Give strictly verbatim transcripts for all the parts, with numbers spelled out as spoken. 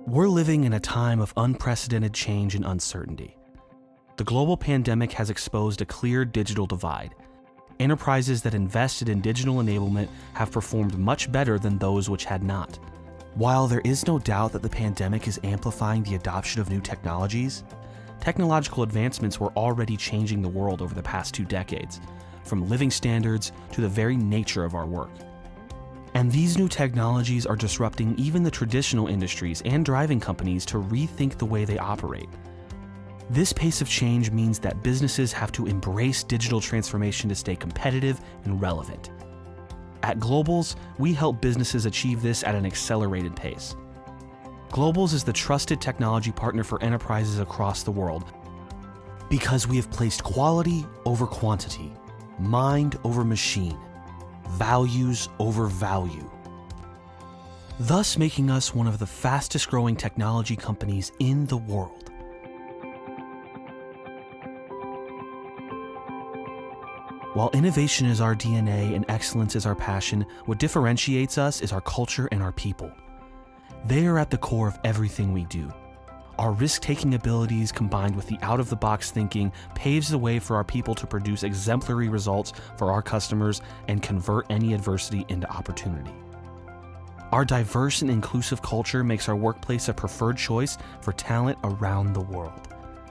We're living in a time of unprecedented change and uncertainty. The global pandemic has exposed a clear digital divide. Enterprises that invested in digital enablement have performed much better than those which had not. While there is no doubt that the pandemic is amplifying the adoption of new technologies, technological advancements were already changing the world over the past two decades, from living standards to the very nature of our work. And these new technologies are disrupting even the traditional industries and driving companies to rethink the way they operate. This pace of change means that businesses have to embrace digital transformation to stay competitive and relevant. At Globals, we help businesses achieve this at an accelerated pace. Globals is the trusted technology partner for enterprises across the world because we have placed quality over quantity, mind over machine, values over value, thus making us one of the fastest growing technology companies in the world. While innovation is our D N A and excellence is our passion, what differentiates us is our culture and our people. They are at the core of everything we do. Our risk-taking abilities combined with the out-of-the-box thinking paves the way for our people to produce exemplary results for our customers and convert any adversity into opportunity. Our diverse and inclusive culture makes our workplace a preferred choice for talent around the world.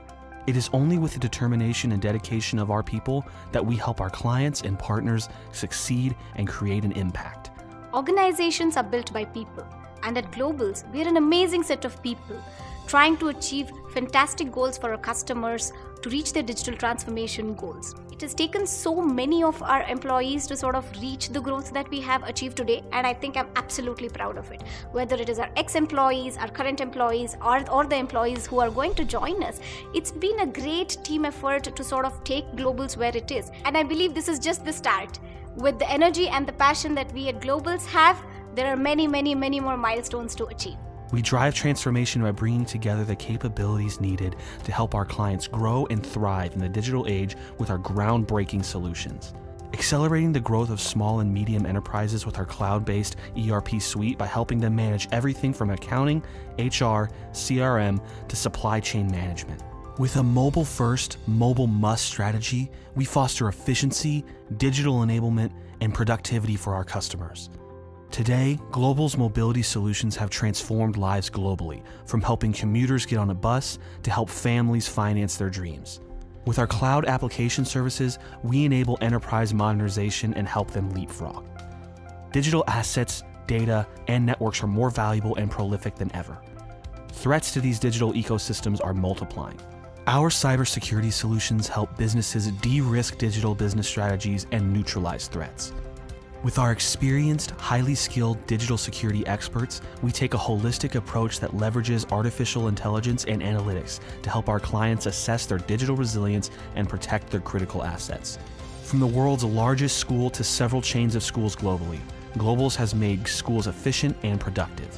It is only with the determination and dedication of our people that we help our clients and partners succeed and create an impact. Organizations are built by people, and at Globals, we're an amazing set of people trying to achieve fantastic goals for our customers to reach their digital transformation goals. It has taken so many of our employees to sort of reach the growth that we have achieved today, and I think I'm absolutely proud of it. Whether it is our ex-employees, our current employees, or, or the employees who are going to join us, it's been a great team effort to sort of take Globals where it is. And I believe this is just the start. With the energy and the passion that we at Globals have, there are many, many, many more milestones to achieve. We drive transformation by bringing together the capabilities needed to help our clients grow and thrive in the digital age with our groundbreaking solutions. Accelerating the growth of small and medium enterprises with our cloud-based E R P suite by helping them manage everything from accounting, H R, C R M, to supply chain management. With a mobile-first, mobile-must strategy, we foster efficiency, digital enablement, and productivity for our customers. Today, Globals mobility solutions have transformed lives globally, from helping commuters get on a bus to help families finance their dreams. With our cloud application services, we enable enterprise modernization and help them leapfrog. Digital assets, data, and networks are more valuable and prolific than ever. Threats to these digital ecosystems are multiplying. Our cybersecurity solutions help businesses de-risk digital business strategies and neutralize threats. With our experienced, highly skilled digital security experts, we take a holistic approach that leverages artificial intelligence and analytics to help our clients assess their digital resilience and protect their critical assets. From the world's largest school to several chains of schools globally, Globals has made schools efficient and productive.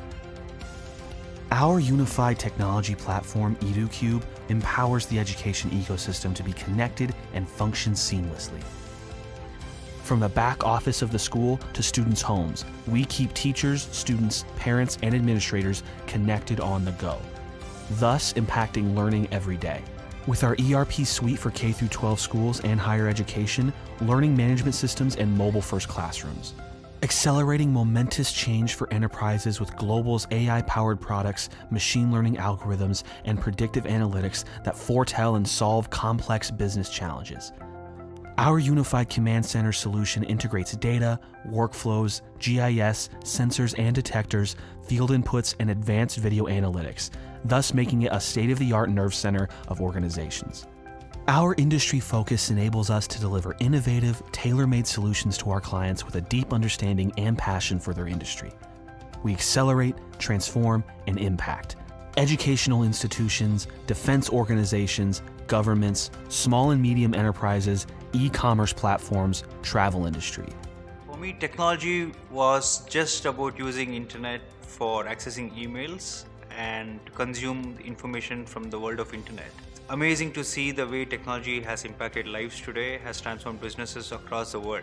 Our unified technology platform, EduCube, empowers the education ecosystem to be connected and function seamlessly. From the back office of the school to students' homes, we keep teachers, students, parents, and administrators connected on the go, thus impacting learning every day. With our E R P suite for K through twelve schools and higher education, learning management systems, and mobile-first classrooms. Accelerating momentous change for enterprises with Globals A I-powered products, machine learning algorithms, and predictive analytics that foretell and solve complex business challenges. Our unified command center solution integrates data, workflows, G I S, sensors and detectors, field inputs, and advanced video analytics, thus making it a state-of-the-art nerve center of organizations. Our industry focus enables us to deliver innovative, tailor-made solutions to our clients with a deep understanding and passion for their industry. We accelerate, transform, and impact educational institutions, defense organizations, governments, small and medium enterprises, e-commerce platforms, travel industry. For me, technology was just about using internet for accessing emails and to consume information from the world of internet. Amazing to see the way technology has impacted lives today, has transformed businesses across the world.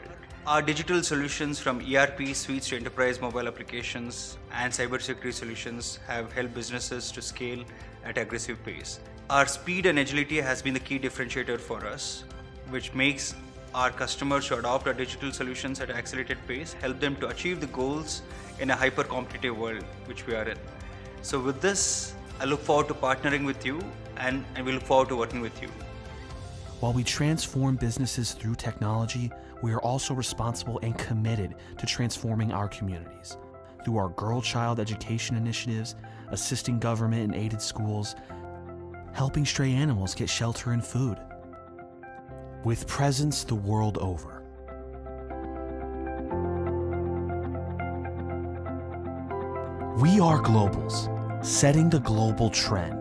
Our digital solutions from E R P suites to enterprise mobile applications and cybersecurity solutions have helped businesses to scale at aggressive pace. Our speed and agility has been the key differentiator for us, which makes our customers to adopt our digital solutions at an accelerated pace, help them to achieve the goals in a hyper-competitive world which we are in. So with this, I look forward to partnering with you, and, and we look forward to working with you. While we transform businesses through technology, we are also responsible and committed to transforming our communities. Through our girl child education initiatives, assisting government and aided schools, helping stray animals get shelter and food. With presence the world over. We are globals, setting the global trend.